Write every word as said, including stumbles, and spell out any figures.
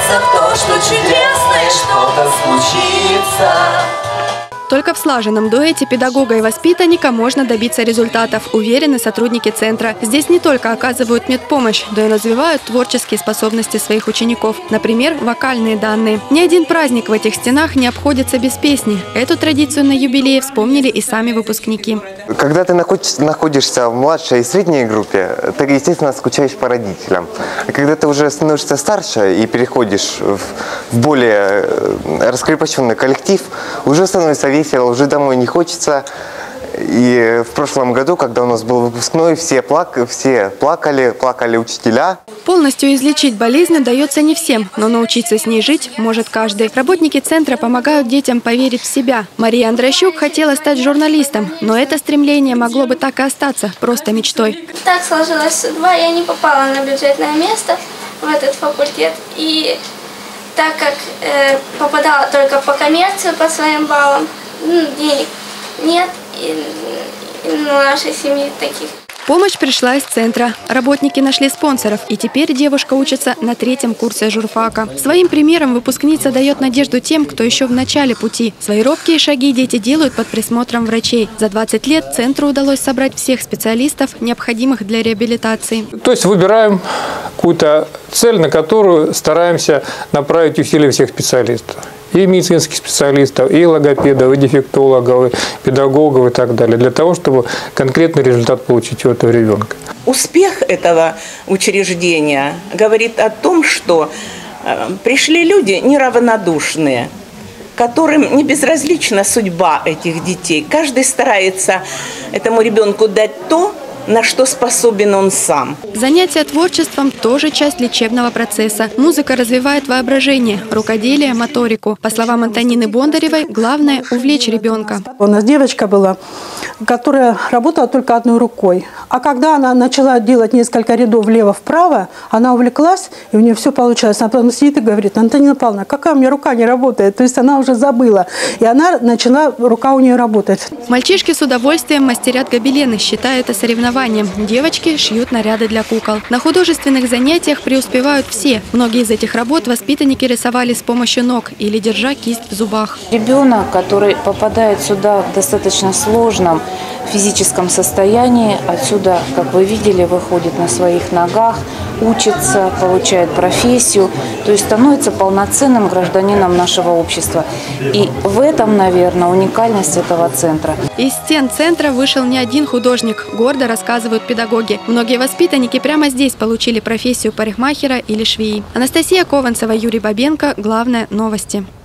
верится в то, что чудесное что-то случится. Только в слаженном дуэте педагога и воспитанника можно добиться результатов, уверены сотрудники центра. Здесь не только оказывают медпомощь, но и развивают творческие способности своих учеников. Например, вокальные данные. Ни один праздник в этих стенах не обходится без песни. Эту традицию на юбилее вспомнили и сами выпускники. Когда ты находишься в младшей и средней группе, ты, естественно, скучаешь по родителям. А когда ты уже становишься старше и переходишь в более раскрепощенный коллектив, уже становится весело, уже домой не хочется. И в прошлом году, когда у нас был выпускной, все, плак... все плакали, плакали учителя. Полностью излечить болезнь удается не всем, но научиться с ней жить может каждый. Работники центра помогают детям поверить в себя. Мария Андрощук хотела стать журналистом, но это стремление могло бы так и остаться просто мечтой. Так сложилась судьба, я не попала на бюджетное место в этот факультет. И так как э, попадала только по коммерцию, по своим баллам, ну, денег нет, и, и у нашей семьи таких. Помощь пришла из центра. Работники нашли спонсоров, и теперь девушка учится на третьем курсе журфака. Своим примером выпускница дает надежду тем, кто еще в начале пути. Свои робкие шаги дети делают под присмотром врачей. За двадцать лет центру удалось собрать всех специалистов, необходимых для реабилитации. То есть выбираем какую-то цель, на которую стараемся направить усилия всех специалистов. И медицинских специалистов, и логопедов, и дефектологов, и педагогов и так далее, для того, чтобы конкретный результат получить у этого ребенка. Успех этого учреждения говорит о том, что пришли люди неравнодушные, которым не безразлична судьба этих детей. Каждый старается этому ребенку дать то, на что способен он сам. Занятия творчеством тоже часть лечебного процесса. Музыка развивает воображение, рукоделие, моторику. По словам Антонины Бондаревой, главное – увлечь ребенка. У нас девочка была, которая работала только одной рукой. А когда она начала делать несколько рядов влево-вправо, она увлеклась, и у нее все получалось. Она потом сидит и говорит: Антонина Павловна, какая у меня рука не работает? То есть она уже забыла. И она начала, рука у нее работать. Мальчишки с удовольствием мастерят гобелены, считая это соревнованием. Девочки шьют наряды для кукол. На художественных занятиях преуспевают все. Многие из этих работ воспитанники рисовали с помощью ног или держа кисть в зубах. Ребенок, который попадает сюда в достаточно сложном физическом состоянии, отсюда, как вы видели, выходит на своих ногах, учится, получает профессию, то есть становится полноценным гражданином нашего общества. И в этом, наверное, уникальность этого центра. Из стен центра вышел не один художник, гордо рассказывают педагоги. Многие воспитанники прямо здесь получили профессию парикмахера или швеи. Анастасия Кованцева, Юрий Бабенко. Главное – новости.